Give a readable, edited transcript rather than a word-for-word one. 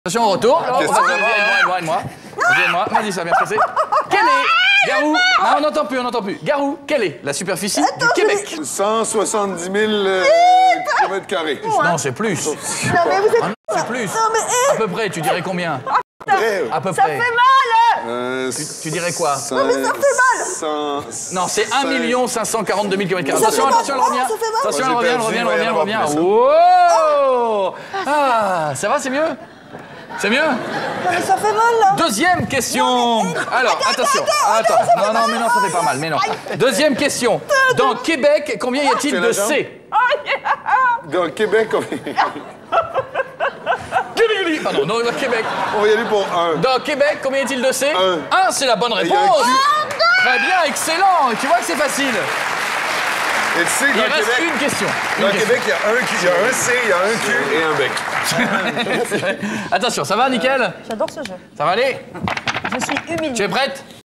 Attention au retour. Aide-moi. Vas-y, ça va bien se passer. Quelle est, Garou, ah, on n'entend plus. Garou, quelle est la superficie du Québec? 170 000 km². Non, c'est plus. Non, mais vous êtes... C'est plus. Non, mais... À peu près, tu dirais combien? À peu Ça près. fait mal! Tu dirais quoi? Non, mais ça fait mal! Non, c'est 1 542 000 km². Ça Attention, fait attention, mal. elle revient. Ça fait mal. Attention, elle revient. Moi, Wow! Ah, ça va, c'est mieux? C'est mieux? Non, mais ça fait mal, là! Deuxième question. Alors, attention. Attends. Non, mais non, ça fait pas mal, mais non. Deuxième question. Dans Québec, combien y a-t-il de C? Dans le Québec, Pardon, dans Québec. on va y aller pour 1. Dans Québec, combien y a-t-il de C? Un. 1, c'est la bonne Il y a un réponse. Q. Très bien, excellent. Tu vois que c'est facile. Et tu sais, Il dans le reste Québec, une question. dans le Québec, il y a un Q, il y a un C, il y a un Q et un bec. Attention, ça va, nickel? J'adore ce jeu. Ça va aller? Je suis humiliée. Tu es prête?